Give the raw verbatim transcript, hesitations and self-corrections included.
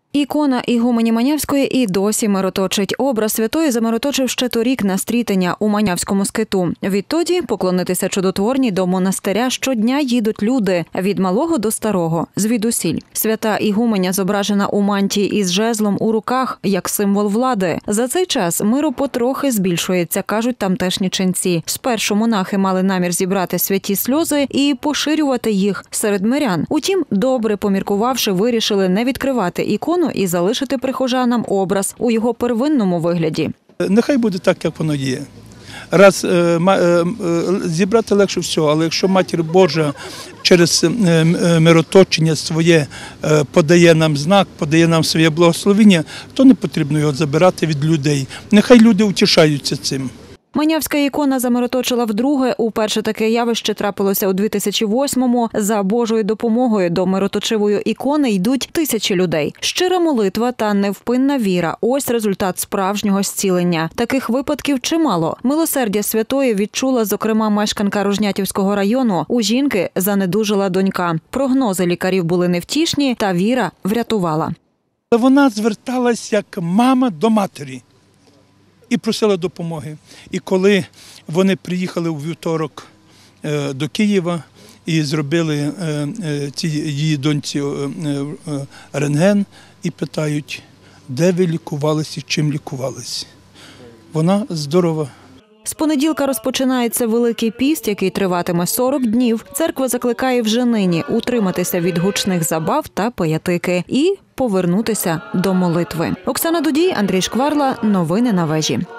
Ікона ігумені Манявської і досі мироточить. Образ святої замироточив ще торік на стрітення у Манявському скиту. Відтоді поклонитися чудотворній до монастиря щодня їдуть люди – від малого до старого, звідусіль. Свята ігуменя зображена у мантії із жезлом у руках, як символ влади. За цей час миру потрохи збільшується, кажуть тамтешні ченці. Спершу монахи мали намір зібрати святі сльози і поширювати їх серед мирян. Утім, добре поміркувавши, вирішили не відкривати ікону і залишити прихожанам образ у його первинному вигляді. Нехай буде так, як воно є. Раз е, е, зібрати легше всього, але якщо Матір Божа через е, мироточення своє е, подає нам знак, подає нам своє благословення, то не потрібно його забирати від людей. Нехай люди утішаються цим. Манявська ікона замироточила вдруге. Уперше таке явище трапилося у дві тисячі восьмому. За Божою допомогою до мироточивої ікони йдуть тисячі людей. Щира молитва та невпинна віра – ось результат справжнього зцілення. Таких випадків чимало. Милосердя святої відчула, зокрема, мешканка Рожнятівського району. У жінки занедужила донька. Прогнози лікарів були невтішні, та віра врятувала. Вона зверталась як мама до матері і просила допомоги. І коли вони приїхали у вівторок до Києва і зробили її доньці рентген і питають, де ви лікувалися і чим лікувалися. Вона здорова. З понеділка розпочинається Великий піст, який триватиме сорок днів. Церква закликає вже нині утриматися від гучних забав та пиятики і повернутися до молитви. Оксана Дудій, Андрій Шкварла. Новини на вежі.